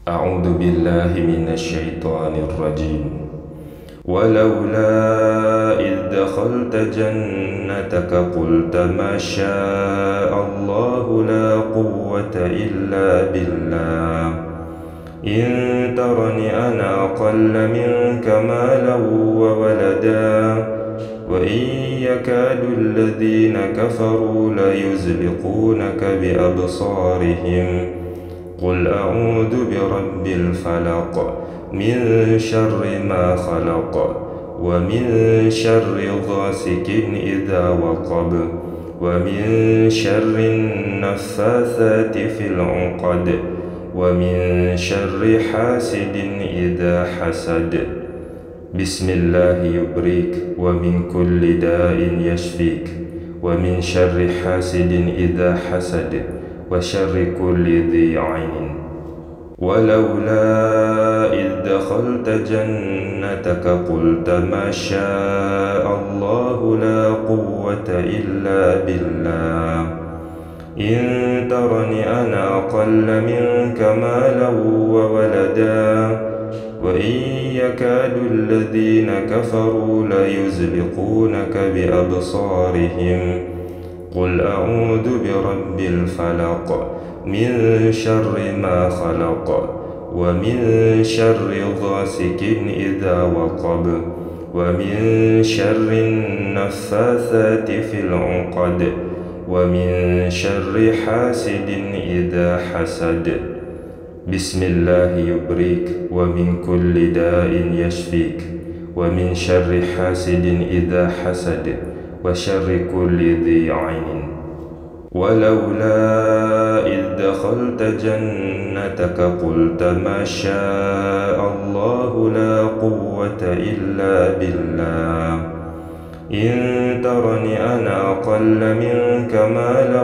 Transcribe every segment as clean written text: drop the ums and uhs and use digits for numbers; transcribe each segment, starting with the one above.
أعوذ بالله من الشيطان الرجيم. ولولا إذ دخلت جنتك قلت ما شاء الله لا قوة إلا بالله إن ترني أنا أقل منك مالا وولدا وإن يكاد الذين كفروا ليزلقونك بأبصارهم قل أعوذ برب الفلق من شر ما خلق ومن شر غاسق إذا وقب ومن شر النفاثات في العقد ومن شر حاسد إذا حسد. بسم الله يبريك ومن كل داء يشفيك ومن شر حاسد إذا حسد وشر كل ذي عين. ولولا إذ دخلت جنتك قلت ما شاء الله لا قوة إلا بالله إن ترني أنا أقل منك مالا وولدا وإن يكاد الذين كفروا ليزلقونك بأبصارهم قل أعوذ برب الفلق من شر ما خلق ومن شر غاسق إذا وقب ومن شر النفاثات في العقد ومن شر حاسد إذا حسد. بسم الله يبريك ومن كل داء يشفيك ومن شر حاسد إذا حسد وشر كل ذي عين. ولولا إذ دخلت جنتك قلت ما شاء الله لا قوة إلا بالله إن ترني أنا أقل منك مالا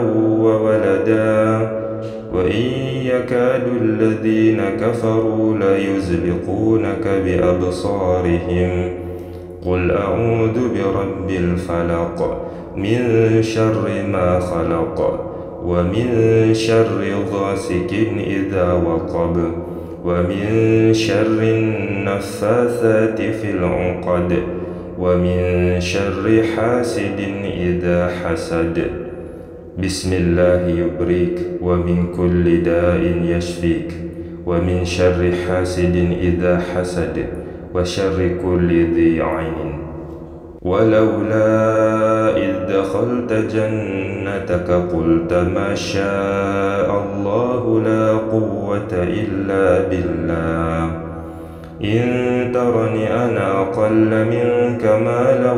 وولدا وإن يكاد الذين كفروا ليزلقونك بأبصارهم قل أعوذ برب الفلق من شر ما خلق ومن شر غاسق إذا وقب ومن شر النفاثات في العقد ومن شر حاسد إذا حسد. بسم الله يبريك ومن كل داء يشفيك ومن شر حاسد إذا حسد وشر كل ذي عين. ولولا إذ دخلت جنتك قلت ما شاء الله لا قوة إلا بالله إن ترني أنا أقل منك مالا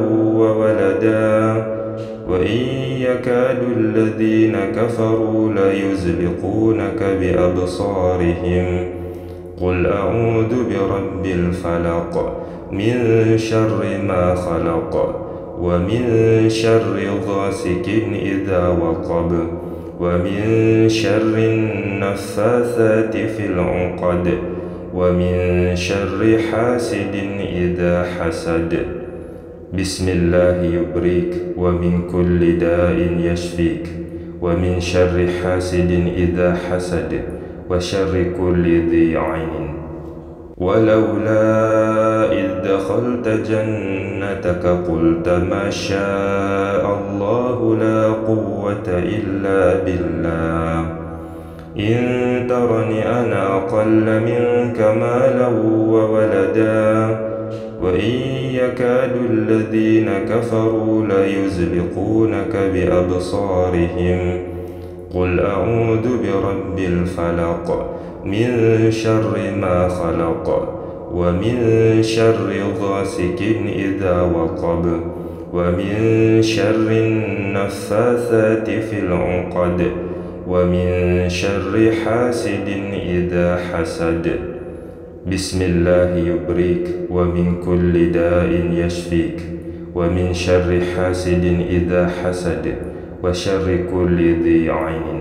وولدا وإن يكاد الذين كفروا ليزلقونك بأبصارهم قل أعوذ برب الفلق من شر ما خلق ومن شر غاسق إذا وقب ومن شر النفاثات في العقد ومن شر حاسد إذا حسد. بسم الله يبريك ومن كل داء يشفيك ومن شر حاسد إذا حسد وشر كل ذي عين. ولولا إذ دخلت جنتك قلت ما شاء الله لا قوة إلا بالله إن ترني أنا أقل منك مالا وولدا وإن يكاد الذين كفروا ليزلقونك بأبصارهم قل أعوذ برب الفلق من شر ما خلق ومن شر غاسق إذا وقب ومن شر النفاثات في العقد ومن شر حاسد إذا حسد. بسم الله يبريك ومن كل داء يشفيك ومن شر حاسد إذا حسد وشر كل ذي عين.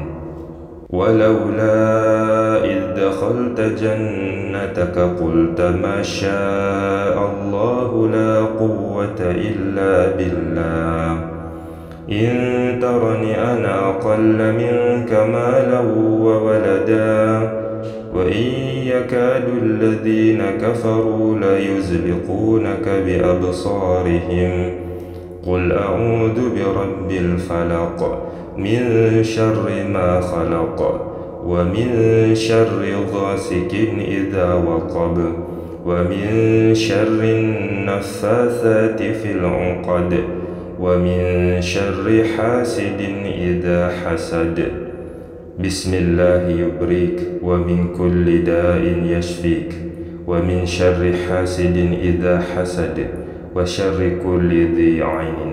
ولولا إذ دخلت جنتك قلت ما شاء الله لا قوة إلا بالله إن ترني أنا أقل منك مالا وولدا وإن يكاد الذين كفروا ليزلقونك بأبصارهم قل أعوذ برب الفلق من شر ما خلق ومن شر غاسق إذا وقب ومن شر النفاثات في العقد ومن شر حاسد إذا حسد. بسم الله يبريك ومن كل داء يشفيك ومن شر حاسد إذا حسد وشر كل ذي عين.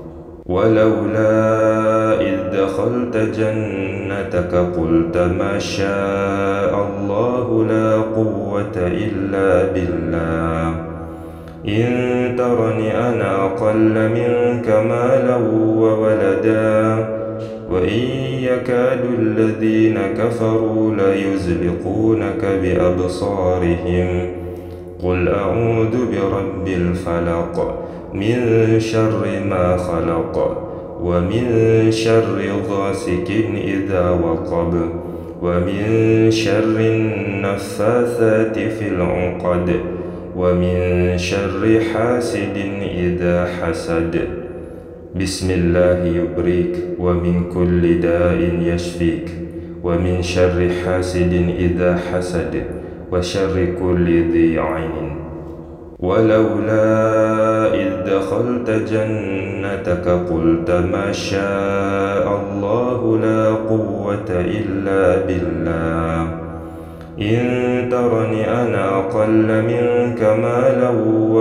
ولولا إذ دخلت جنتك قلت ما شاء الله لا قوة إلا بالله إن ترني أنا أقل منك مالا وولدا وإن يكاد الذين كفروا ليزلقونك بأبصارهم قل أعوذ برب الفلق من شر ما خلق ومن شر غاسق إذا وقب ومن شر النفاثات في العقد ومن شر حاسد إذا حسد. بسم الله يبريك ومن كل داء يشفيك ومن شر حاسد إذا حسد وشر كل ذي عين. ولولا إذ دخلت جنتك قلت ما شاء الله لا قوة إلا بالله إن ترني أنا أقل منك مالا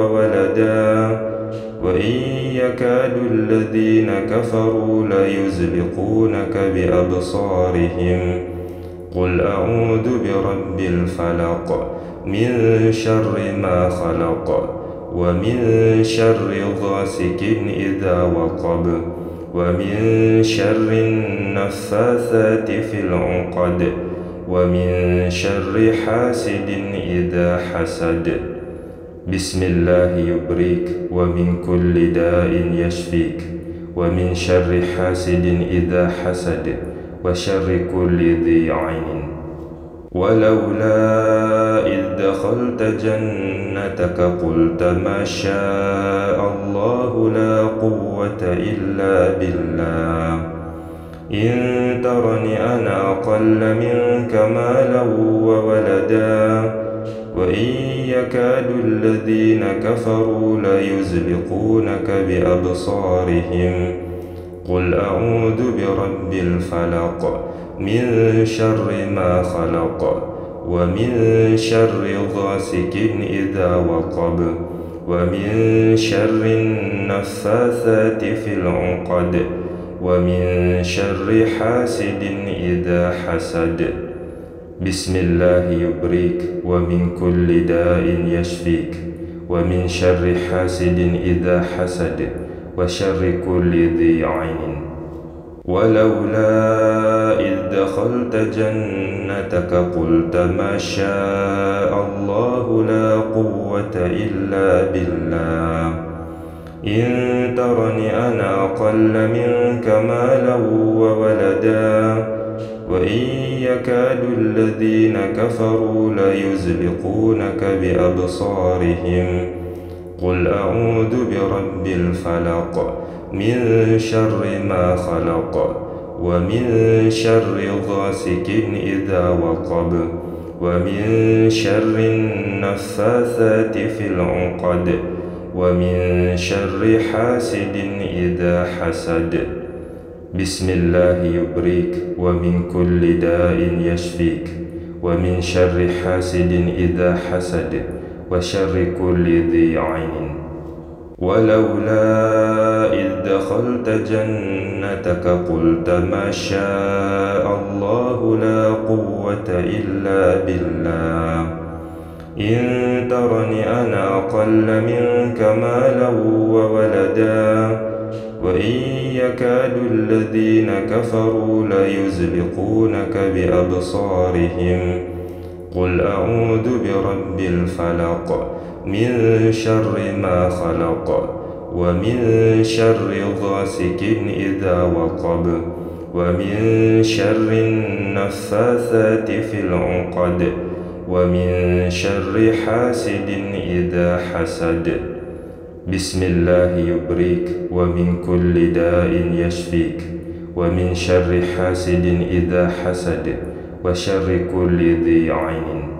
وولدا وإن يكاد الذين كفروا ليزلقونك بأبصارهم قل أعوذ برب الفلق من شر ما خلق ومن شر غاسق إذا وقب ومن شر النفاثات في العقد ومن شر حاسد إذا حسد. بسم الله يبريك ومن كل داء يشفيك ومن شر حاسد إذا حسد وشر كل ذي عين. ولولا إذ دخلت جنتك قلت ما شاء الله لا قوة إلا بالله إن ترني أنا أقل منك مالا وولدا وإن يكاد الذين كفروا ليزلقونك بأبصارهم قل أعوذ برب الفلق من شر ما خلق ومن شر غاسق إذا وقب ومن شر النفاثات في العقد ومن شر حاسد إذا حسد. بسم الله يبريك ومن كل داء يشفيك ومن شر حاسد إذا حسد وشر كل ذي عين. ولولا إذ دخلت جنتك قلت ما شاء الله لا قوة إلا بالله إن ترني أنا أقل منك مالا وولدا وإن يكاد الذين كفروا ليزلقونك بأبصارهم قل أعوذ برب الفلق من شر ما خلق ومن شر غاسق إذا وقب ومن شر النفاثات في العقد ومن شر حاسد إذا حسد. بسم الله يبريك ومن كل داء يشفيك ومن شر حاسد إذا حسد وشر كل ذي عين. ولولا إذ دخلت جنتك قلت ما شاء الله لا قوة إلا بالله إن ترني أنا أقل منك مالا وولدا وإن يكاد الذين كفروا ليزلقونك بأبصارهم قل أعوذ برب الفلق من شر ما خلق ومن شر غاسق إذا وقب ومن شر النفاثات في العقد ومن شر حاسد إذا حسد. بسم الله يبريك ومن كل داء يشفيك ومن شر حاسد إذا حسد وشر كل ذي عين.